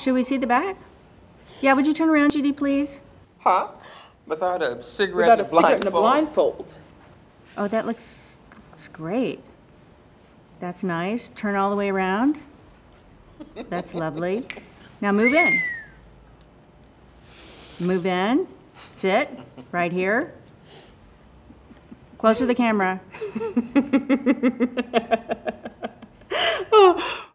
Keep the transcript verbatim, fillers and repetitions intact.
Should we see the back? Yeah, would you turn around, Judy, please? Huh? Without a cigarette Without a and a cigarette and a blindfold. blindfold. Oh, that looks, looks great. That's nice. Turn all the way around. That's lovely. Now move in. Move in. Sit right here. Close to the camera. Oh.